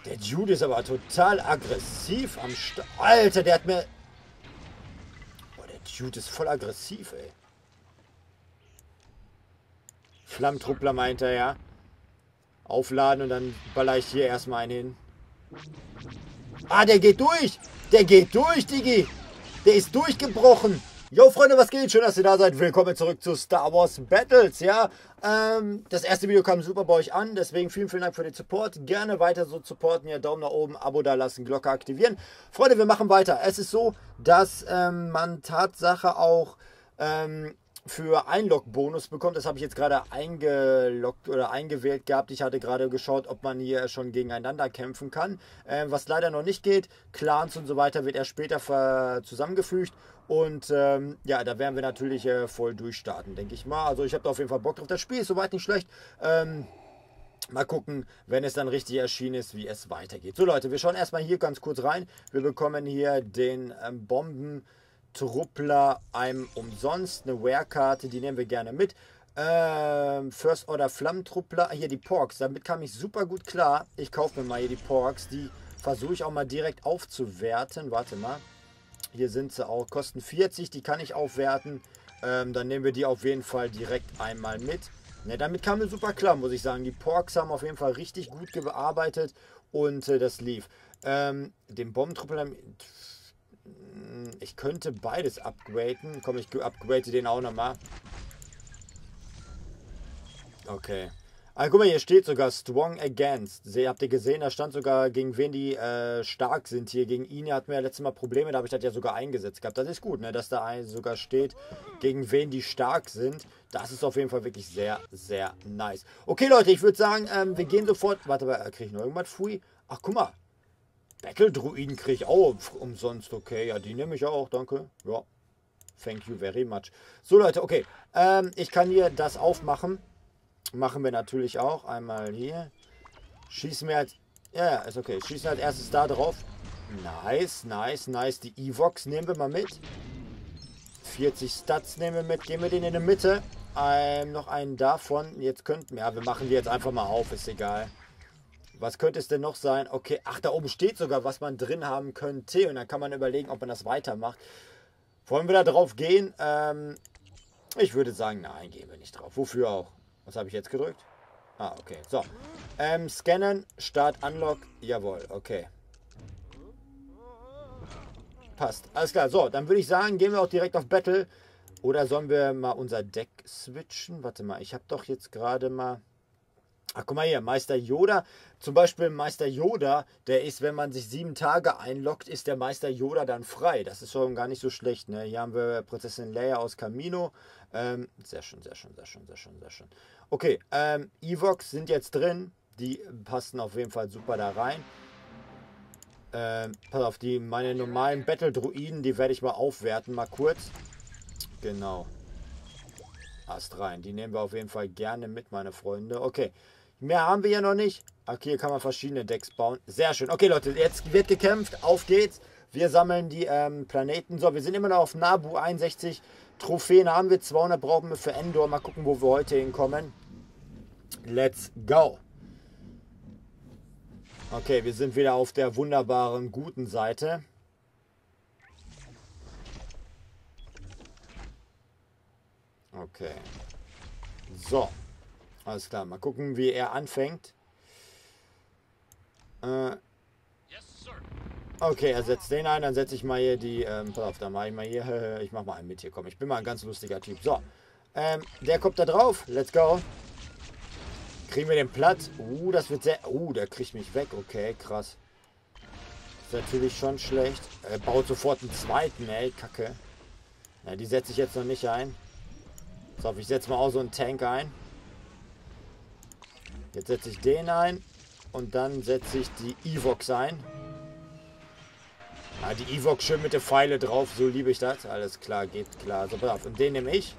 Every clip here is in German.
Der Jude ist aber total aggressiv am Start. Alter, der hat mir... Boah, der Jude ist voll aggressiv, ey. Flammentruppler meint er, ja. Aufladen und dann baller ich hier erstmal einen hin. Ah, der geht durch. Der geht durch, Digi. Der ist durchgebrochen. Jo, Freunde, was geht? Schön, dass ihr da seid. Willkommen zurück zu Star Wars Battles, ja. Das erste Video kam super bei euch an, deswegen vielen Dank für den Support. Gerne weiter so supporten, ja, Daumen nach oben, Abo da lassen, Glocke aktivieren. Freunde, wir machen weiter. Es ist so, dass man Tatsache auch für Einlog-Bonus bekommt. Das habe ich jetzt gerade eingeloggt oder eingewählt gehabt. Ich hatte gerade geschaut, ob man hier schon gegeneinander kämpfen kann. Was leider noch nicht geht. Clans und so weiter wird erst später zusammengefügt. Und ja, da werden wir natürlich voll durchstarten, denke ich mal. Also ich habe da auf jeden Fall Bock drauf. Das Spiel ist soweit nicht schlecht. Mal gucken, wenn es dann richtig erschienen ist, wie es weitergeht. So Leute, wir schauen erstmal hier ganz kurz rein. Wir bekommen hier den Bombentruppler einem umsonst. Eine Wear-Karte, die nehmen wir gerne mit. First Order Flammentruppler. Hier die Porks, damit kam ich super gut klar. Ich kaufe mir mal hier die Porks. Die versuche ich auch mal direkt aufzuwerten. Warte mal. Hier sind sie auch. Kosten 40, die kann ich aufwerten. Dann nehmen wir die auf jeden Fall direkt einmal mit. Ne, damit kam mir super klar, muss ich sagen. Die Porks haben auf jeden Fall richtig gut gearbeitet und das lief. Den Bombentruppler... Ich könnte beides upgraden. Komm, ich upgrade den auch nochmal. Okay. Ah, guck mal, hier steht sogar Strong Against. Habt ihr gesehen, da stand sogar, gegen wen die stark sind hier. Gegen ihn hatten wir ja letztes Mal Probleme, da habe ich das ja sogar eingesetzt gehabt. Das ist gut, ne, dass da sogar steht, gegen wen die stark sind. Das ist auf jeden Fall wirklich sehr, sehr nice. Okay, Leute, ich würde sagen, wir gehen sofort... Warte mal, kriege ich noch irgendwas free? Ach, guck mal. Battle-Druiden kriege ich auch umsonst. Okay, ja, die nehme ich auch, danke. Ja, thank you very much. So, Leute, okay. Ich kann hier das aufmachen. Machen wir natürlich auch. Einmal hier. Schießen wir als... Ja, ist okay. Schießen wir als erstes da drauf. Nice, nice, nice. Die Evox nehmen wir mal mit. 40 Stats nehmen wir mit. Gehen wir den in die Mitte. Noch einen davon. Jetzt könnten... Ja, wir machen die jetzt einfach mal auf. Ist egal. Was könnte es denn noch sein? Okay, ach, da oben steht sogar, was man drin haben könnte. Und dann kann man überlegen, ob man das weitermacht. Wollen wir da drauf gehen? Ich würde sagen, nein, gehen wir nicht drauf. Wofür auch? Was habe ich jetzt gedrückt? Ah, okay. So. Scannen, Start, Unlock. Jawohl, okay. Passt. Alles klar. So, dann würde ich sagen, gehen wir auch direkt auf Battle. Oder sollen wir mal unser Deck switchen? Warte mal, ich habe doch jetzt gerade mal... Ach, guck mal hier, Meister Yoda. Zum Beispiel Meister Yoda, der ist, wenn man sich 7 Tage einloggt, ist der Meister Yoda dann frei. Das ist schon gar nicht so schlecht, ne? Hier haben wir Prinzessin Leia aus Kamino. Sehr schön, sehr schön, sehr schön, sehr schön, sehr schön. Okay, Evox sind jetzt drin. Die passen auf jeden Fall super da rein. Pass auf, meine normalen Battle-Druiden, die werde ich mal aufwerten, mal kurz. Genau. Ast rein. Die nehmen wir auf jeden Fall gerne mit, meine Freunde. Okay. Mehr haben wir ja noch nicht. Okay, hier kann man verschiedene Decks bauen. Sehr schön. Okay, Leute, jetzt wird gekämpft. Auf geht's. Wir sammeln die Planeten. So, wir sind immer noch auf Naboo 61. Trophäen haben wir. 200 brauchen wir für Endor. Mal gucken, wo wir heute hinkommen. Let's go. Okay, wir sind wieder auf der wunderbaren, guten Seite. Okay. So. Alles klar. Mal gucken, wie er anfängt. Okay, er setzt den ein. Dann setze ich mal hier die... pass auf, dann mache ich mal hier... Ich mache mal einen mit hier. Komm, ich bin mal ein ganz lustiger Typ. So. Der kommt da drauf. Let's go. Kriegen wir den platt. Das wird sehr... der kriegt mich weg. Okay, krass. Ist natürlich schon schlecht. Er baut sofort einen zweiten, ey. Kacke. Ja, die setze ich jetzt noch nicht ein. So, ich setze mal auch so einen Tank ein. Jetzt setze ich den ein. Und dann setze ich die Evox ein. Ja, die Evox schön mit der Pfeile drauf. So liebe ich das. Alles klar, geht klar. So, pass auf. Und den nehme ich.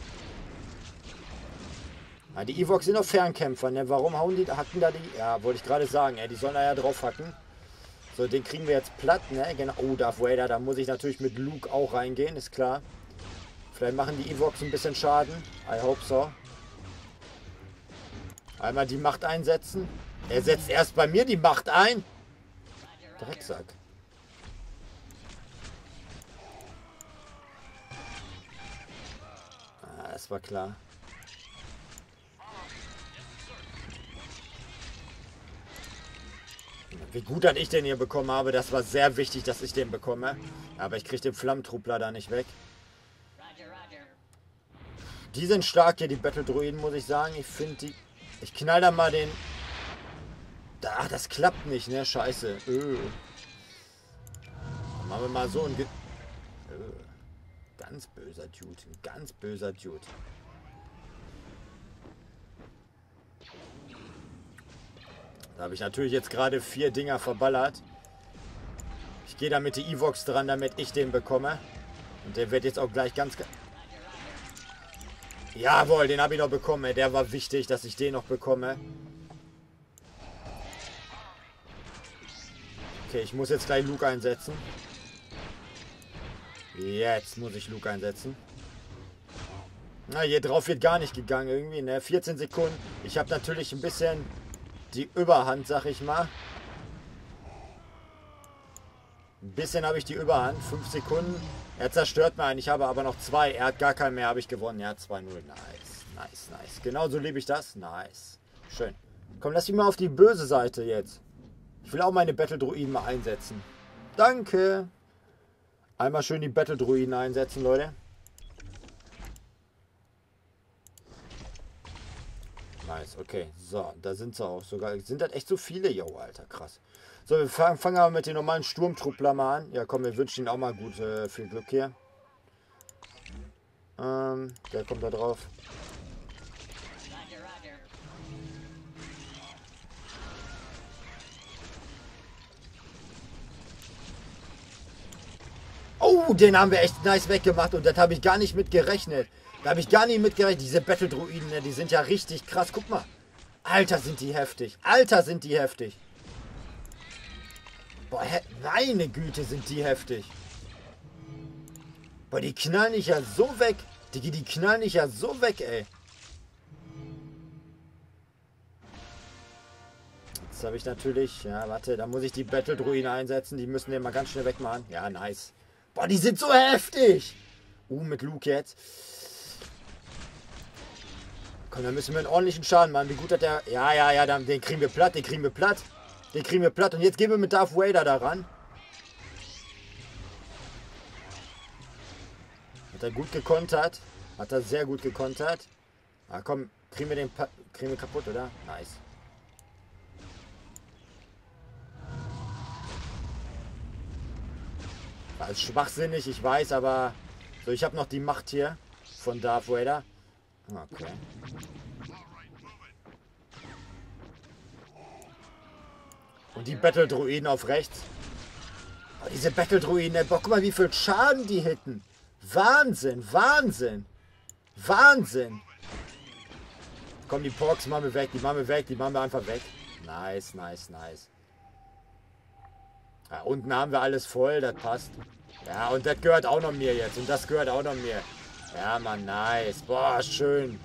Ja, die Evox sind doch Fernkämpfer, ne? Warum hacken da die... Ja, wollte ich gerade sagen, ey. Die sollen da ja drauf hacken. So, den kriegen wir jetzt platt, ne? Genau. Oh, Darth Vader. Da muss ich natürlich mit Luke auch reingehen. Ist klar. Vielleicht machen die Evox ein bisschen Schaden. I hope so. Einmal die Macht einsetzen. Er setzt erst bei mir die Macht ein. Drecksack. Ah, das war klar. Wie gut, dass ich den hier bekommen habe. Das war sehr wichtig, dass ich den bekomme. Aber ich kriege den Flammentruppler da nicht weg. Die sind stark hier, die Battle-Druiden, muss ich sagen. Ich finde die... Ich knall da mal den... Ach, das klappt nicht, ne? Scheiße. Dann machen wir mal so ein... Ganz böser Dude. Ein ganz böser Dude. Da habe ich natürlich jetzt gerade 4 Dinger verballert. Ich gehe da mit der Evox dran, damit ich den bekomme. Und der wird jetzt auch gleich ganz... Jawohl, den habe ich noch bekommen. Der war wichtig, dass ich den noch bekomme. Okay, ich muss jetzt gleich Luke einsetzen. Jetzt muss ich Luke einsetzen. Na, hier drauf wird gar nicht gegangen irgendwie, ne? 14 Sekunden. Ich habe natürlich ein bisschen die Überhand, sag ich mal. Ein bisschen habe ich die Überhand. 5 Sekunden. Er zerstört mir einen. Ich habe aber noch 2. Er hat gar keinen mehr. Habe ich gewonnen. Ja, 2-0. Nice. Nice, nice. Genau so liebe ich das. Nice. Schön. Komm, lass mich mal auf die böse Seite jetzt. Ich will auch meine Battle-Druiden mal einsetzen. Danke. Einmal schön die Battle-Druiden einsetzen, Leute. Nice, okay. So, da sind sie auch sogar. Sind das echt so viele? Jo, Alter, krass. So, wir fangen aber mit den normalen Sturmtruppler mal an. Ja, komm, wir wünschen ihnen auch mal gut viel Glück hier. Der kommt da drauf. Oh, den haben wir echt nice weggemacht und das habe ich gar nicht mit gerechnet. Da habe ich gar nicht mit gerechnet. Diese Battle-Druiden, ne, die sind ja richtig krass. Guck mal. Alter, sind die heftig. Alter, sind die heftig. Boah, meine Güte, sind die heftig. Boah, die knallen dich ja so weg. Die knallen dich ja so weg, ey. Jetzt habe ich natürlich... Ja, warte, da muss ich die Battle-Druiden einsetzen. Die müssen den mal ganz schnell wegmachen. Ja, nice. Boah, die sind so heftig. Mit Luke jetzt. Komm, dann müssen wir einen ordentlichen Schaden machen. Wie gut hat der... Ja, den kriegen wir platt, den kriegen wir platt. Den kriegen wir platt. Und jetzt gehen wir mit Darth Vader daran. Hat er gut gekontert. Hat er sehr gut gekontert. Ah, komm, kriegen wir kaputt, oder? Nice. War schwachsinnig, ich weiß, aber... So, ich habe noch die Macht hier von Darth Vader. Okay. Und die Battle-Druiden auf rechts. Oh, diese Battle-Druiden, boah, guck mal, wie viel Schaden die hitten. Wahnsinn, Wahnsinn. Wahnsinn. Komm, die Porks machen wir weg, die machen wir weg, die machen wir einfach weg. Nice, nice, nice. Ja, unten haben wir alles voll, das passt. Ja, und das gehört auch noch mir jetzt. Und das gehört auch noch mir. Ja, Mann, nice. Boah, schön.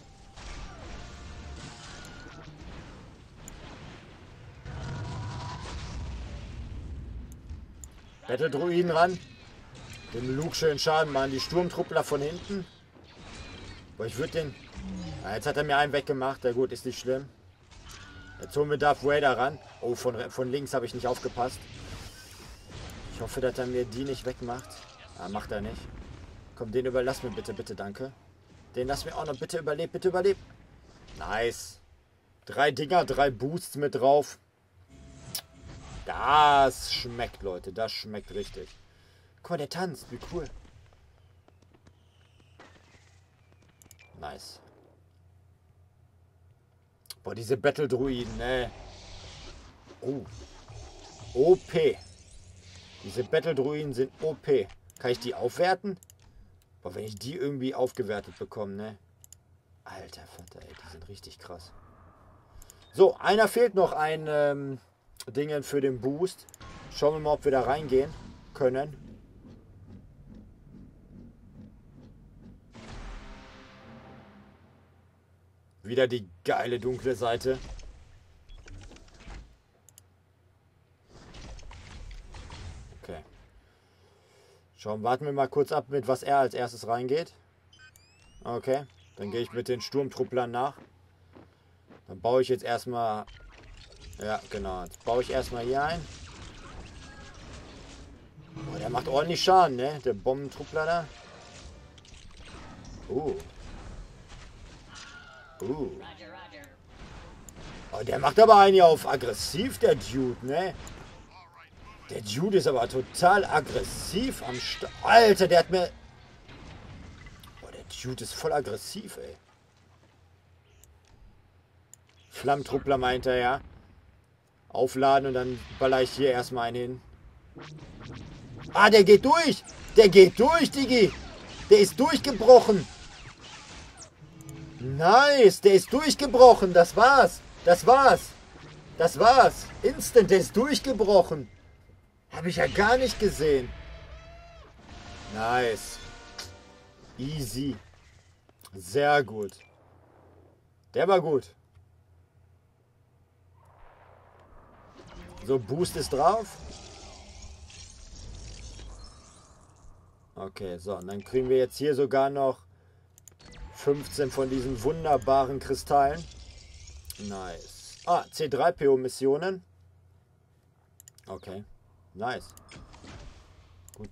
Battle-Druiden ran. Dem Luke schön Schaden machen. Die Sturmtruppler von hinten. Boah, ich würde den... Ja, jetzt hat er mir einen weggemacht. Ja gut, ist nicht schlimm. Jetzt holen wir Darth Vader ran. Oh, von links habe ich nicht aufgepasst. Ich hoffe, dass er mir die nicht wegmacht. Ah, macht er nicht. Komm, den überlass mir bitte, bitte, danke. Den lass mir auch noch, bitte überleb, bitte überleb. Nice. 3 Dinger, 3 Boosts mit drauf. Das schmeckt, Leute. Das schmeckt richtig. Guck mal, der tanzt. Wie cool. Nice. Boah, diese Battle-Druiden, ne. Oh. OP. Diese Battle-Druiden sind OP. Kann ich die aufwerten? Boah, wenn ich die irgendwie aufgewertet bekomme, ne? Alter Vater, ey, die sind richtig krass. So, einer fehlt noch, ein Dingen für den Boost. Schauen wir mal, ob wir da reingehen können. Wieder die geile dunkle Seite. Schauen, warten wir mal kurz ab, mit was er als erstes reingeht. Okay, dann gehe ich mit den Sturmtrupplern nach. Dann baue ich jetzt erstmal... Ja, genau. Jetzt baue ich erstmal hier ein. Oh, der macht ordentlich Schaden, ne? Der Bombentruppler da. Oh, der macht aber einen auf aggressiv, der Dude, ne? Der Dude ist aber total aggressiv am Start. Alter, der hat mir... Oh, der Dude ist voll aggressiv, ey. Flammentruppler meint er, ja. Aufladen und dann baller ich hier erstmal einen hin. Ah, der geht durch! Der geht durch, Digi! Der ist durchgebrochen! Nice! Der ist durchgebrochen! Das war's! Das war's! Das war's! Instant, der ist durchgebrochen! Habe ich ja gar nicht gesehen. Nice. Easy. Sehr gut. Der war gut. So, Boost ist drauf. Okay, so. Und dann kriegen wir jetzt hier sogar noch 15 von diesen wunderbaren Kristallen. Nice. Ah, C3PO-Missionen. Okay. Nice. Gut.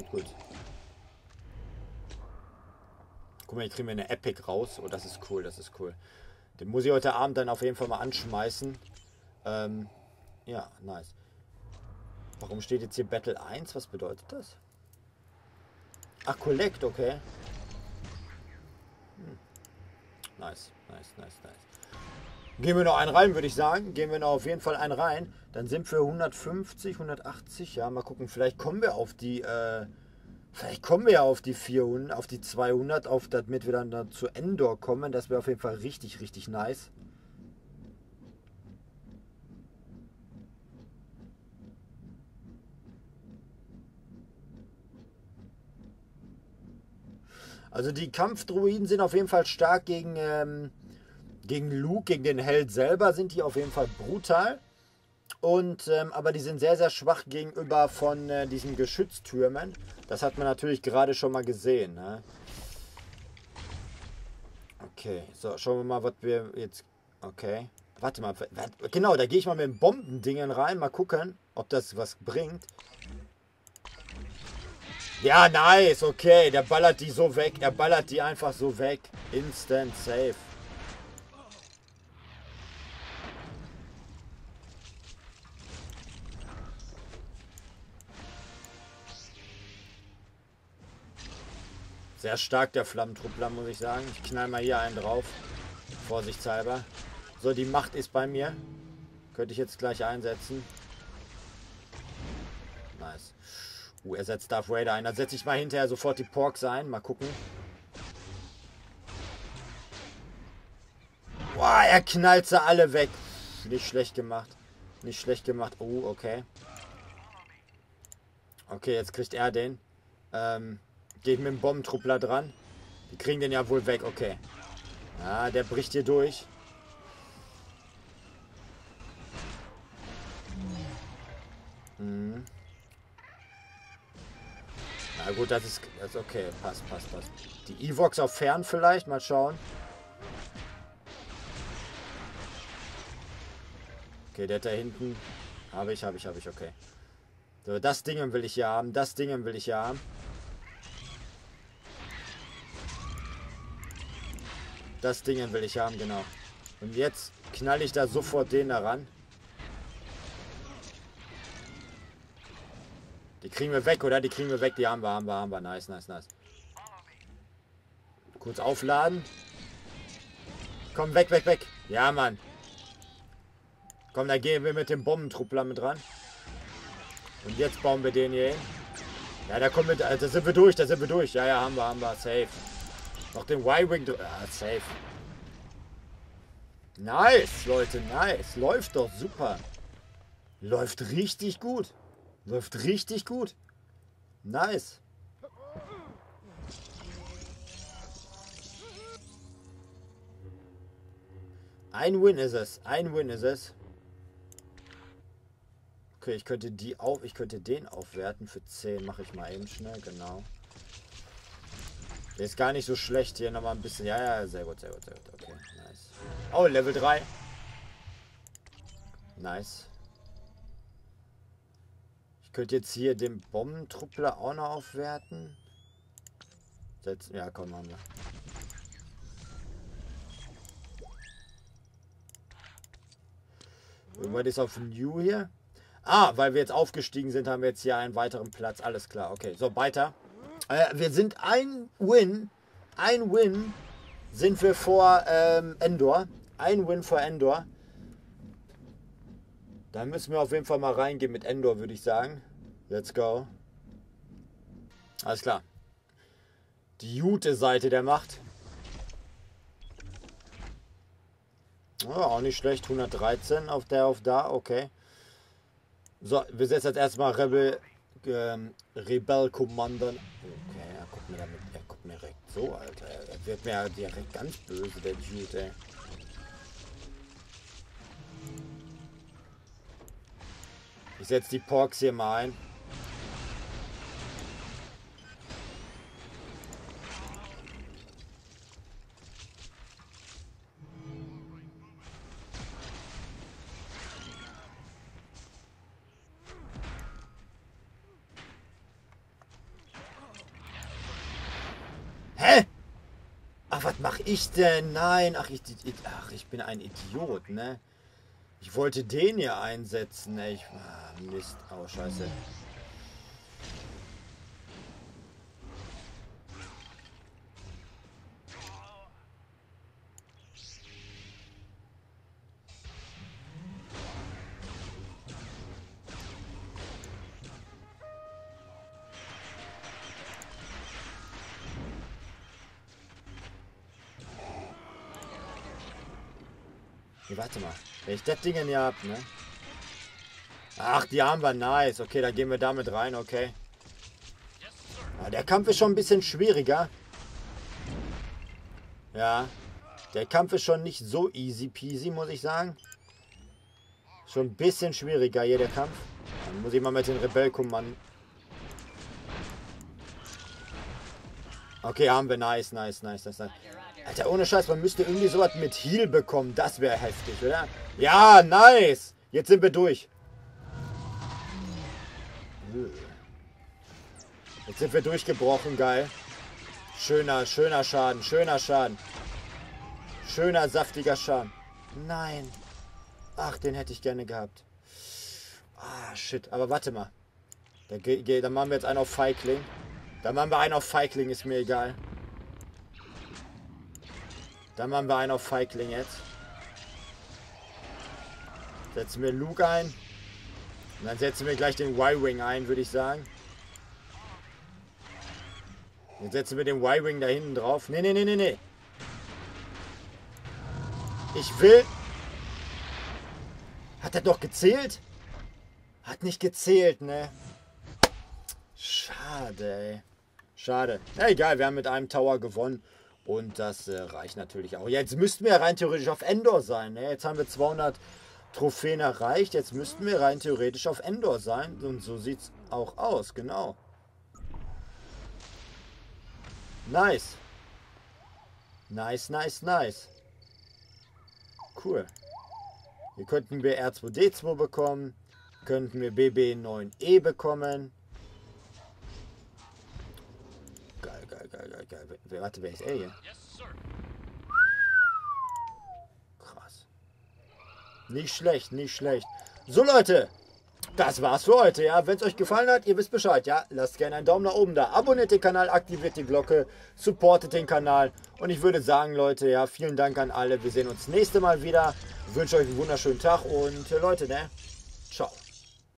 Guck mal, hier kriegen wir eine Epic raus. Oh, das ist cool, das ist cool. Den muss ich heute Abend dann auf jeden Fall mal anschmeißen. Ja, nice. Warum steht jetzt hier Battle 1? Was bedeutet das? Ach, Collect, okay. Nice. Gehen wir noch einen rein, würde ich sagen. Gehen wir noch auf jeden Fall einen rein. Dann sind wir 150, 180. Ja, mal gucken. Vielleicht kommen wir auf die, vielleicht kommen wir ja auf die 400, auf die 200, damit wir dann zu Endor kommen. Das wäre auf jeden Fall richtig, richtig nice. Also die Kampfdruiden sind auf jeden Fall stark gegen Luke, gegen den Held selber sind die auf jeden Fall brutal. Und, aber die sind sehr, sehr schwach gegenüber von diesen Geschütztürmen. Das hat man natürlich gerade schon mal gesehen. Ne? Okay, so, schauen wir mal, was wir jetzt... Okay, warte mal. Genau, da gehe ich mal mit den Bombendingen rein. Mal gucken, ob das was bringt. Ja, nice, okay. Der ballert die so weg. Er ballert die einfach so weg. Instant safe. Sehr stark der Flammentruppler, muss ich sagen. Ich knall mal hier einen drauf. Vorsichtshalber. So, die Macht ist bei mir. Könnte ich jetzt gleich einsetzen. Nice. Er setzt Darth Vader ein. Da setze ich mal hinterher sofort die Porks ein. Mal gucken. Boah, er knallt sie alle weg. Nicht schlecht gemacht. Nicht schlecht gemacht. Oh, okay. Okay, jetzt kriegt er den. Geht mit dem Bombentruppler dran. Die kriegen den ja wohl weg. Okay. Ja, der bricht hier durch. Na gut, das ist okay. Passt. Die Evox auf Fern vielleicht. Mal schauen. Okay, der da hinten. Habe ich, okay. So, das Ding will ich ja haben. Das Ding will ich ja haben. Das Ding will ich haben, genau. Und jetzt knall ich da sofort den da ran. Die kriegen wir weg, oder? Die kriegen wir weg. Die haben wir. Nice. Kurz aufladen. Komm, weg. Ja, Mann. Komm, da gehen wir mit dem Bombentruppler mit ran. Und jetzt bauen wir den hier hin. Ja, da kommen wir, da sind wir durch. Ja, haben wir. Safe. Noch den Y-Wing. Safe. Nice, Leute, nice. Läuft doch super. Läuft richtig gut. Nice. Ein Win ist es. Okay, ich könnte den aufwerten für 10. Mache ich mal eben schnell, genau. Der ist gar nicht so schlecht. Hier nochmal ein bisschen. Ja, ja, sehr gut, sehr gut, sehr gut. Okay, nice. Oh, Level 3. Nice. Ich könnte jetzt hier den Bombentruppler auch noch aufwerten. Ja, komm, machen wir. Irgendwann ist auf New hier. Ah, weil wir jetzt aufgestiegen sind, haben wir jetzt hier einen weiteren Platz. Alles klar, okay. So, weiter. Wir sind ein Win sind wir vor Endor. Ein Win vor Endor. Da müssen wir auf jeden Fall mal reingehen mit Endor, würde ich sagen. Let's go. Alles klar. Die gute Seite der Macht. Oh, auch nicht schlecht. 113 auf da, okay. So, wir setzen jetzt erstmal Rebel Commander. Okay, er guckt mir direkt so, Alter. Er wird mir direkt ganz böse, der Dude, ey. Ich setze die Porks hier mal ein. Hä? Ach, was mache ich denn? Nein, ach, ich bin ein Idiot, ne? Ich wollte den hier einsetzen, ey. Mist. Oh, scheiße. Nee, warte mal. Wenn ich das Ding hier hab, ne? Ach, die haben wir. Nice. Okay, dann gehen wir damit rein, okay. Ja, der Kampf ist schon ein bisschen schwieriger. Ja. Der Kampf ist schon nicht so easy peasy, muss ich sagen. Schon ein bisschen schwieriger hier, der Kampf. Dann muss ich mal mit den Rebellkommanden. Okay, haben wir. Nice. Alter, ohne Scheiß, man müsste irgendwie sowas mit Heal bekommen. Das wäre heftig, oder? Ja, nice. Jetzt sind wir durch. Jetzt sind wir durchgebrochen, geil. Schöner Schaden, schöner, saftiger Schaden. Nein. Ach, den hätte ich gerne gehabt. Ah, shit. Aber warte mal. Dann machen wir jetzt einen auf Feigling. Dann machen wir einen auf Feigling, ist mir egal. Dann machen wir einen auf Feigling jetzt. Setzen wir Luke ein. Und dann setzen wir gleich den Y-Wing ein, würde ich sagen. Dann setzen wir den Y-Wing da hinten drauf. Nee. Ich will... Hat er doch gezählt? Hat nicht gezählt, ne? Schade, ey. Schade. Na egal, wir haben mit einem Tower gewonnen. Und das reicht natürlich auch. Jetzt müssten wir rein theoretisch auf Endor sein. Ne? Jetzt haben wir 200 Trophäen erreicht. Jetzt müssten wir rein theoretisch auf Endor sein. Und so sieht es auch aus, genau. Nice. Nice. Cool. Hier könnten wir R2D2 bekommen. Könnten wir BB9E bekommen. Geil. Warte, wer ist er hier? Krass. Nicht schlecht. So, Leute. Das war's für heute, ja. Wenn es euch gefallen hat, ihr wisst Bescheid, ja. Lasst gerne einen Daumen nach oben da. Abonniert den Kanal, aktiviert die Glocke, supportet den Kanal. Und ich würde sagen, Leute, ja, vielen Dank an alle. Wir sehen uns nächste Mal wieder. Ich wünsche euch einen wunderschönen Tag und Leute, ne? Ciao.